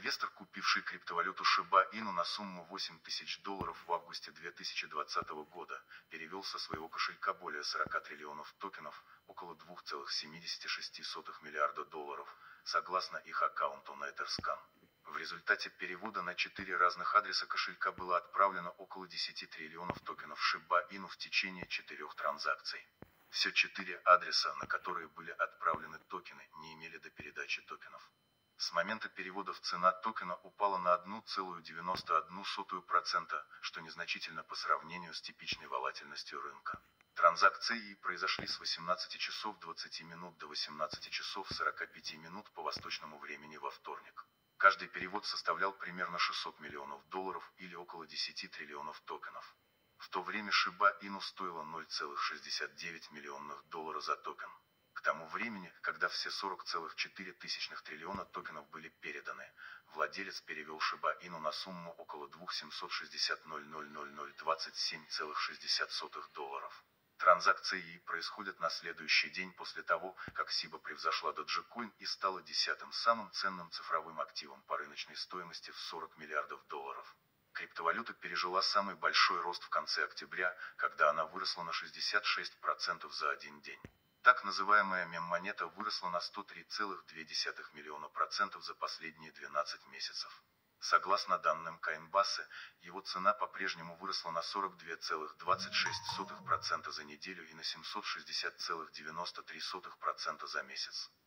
Инвестор, купивший криптовалюту Shiba Inu на сумму $8000 в августе 2020 года, перевел со своего кошелька более 40 триллионов токенов, около $2,76 миллиарда, согласно их аккаунту на Etherscan. В результате перевода на 4 разных адреса кошелька было отправлено около 10 триллионов токенов Shiba Inu в течение 4 транзакций. Все 4 адреса, на которые были отправлены токены, не имели до передачи токенов. С момента переводов цена токена упала на 1,91%, что незначительно по сравнению с типичной волатильностью рынка. Транзакции произошли с 18 часов 20 минут до 18 часов 45 минут по восточному времени во вторник. Каждый перевод составлял примерно $600 миллионов или около 10 триллионов токенов. В то время Shiba Inu стоила $0,69 миллиона за токен. К тому времени, когда все 40,4 триллиона токенов были переданы, владелец перевел Shiba Inu на сумму около $2,760,027,60. Транзакции происходят на следующий день после того, как SIBA превзошла Dogecoin и стала 10-м самым ценным цифровым активом по рыночной стоимости в $40 миллиардов. Криптовалюта пережила самый большой рост в конце октября, когда она выросла на 66% за один день. Так называемая мем-монета выросла на 103,2 миллиона процентов за последние 12 месяцев. Согласно данным Coinbase, его цена по-прежнему выросла на 42,26% за неделю и на 760,93% за месяц.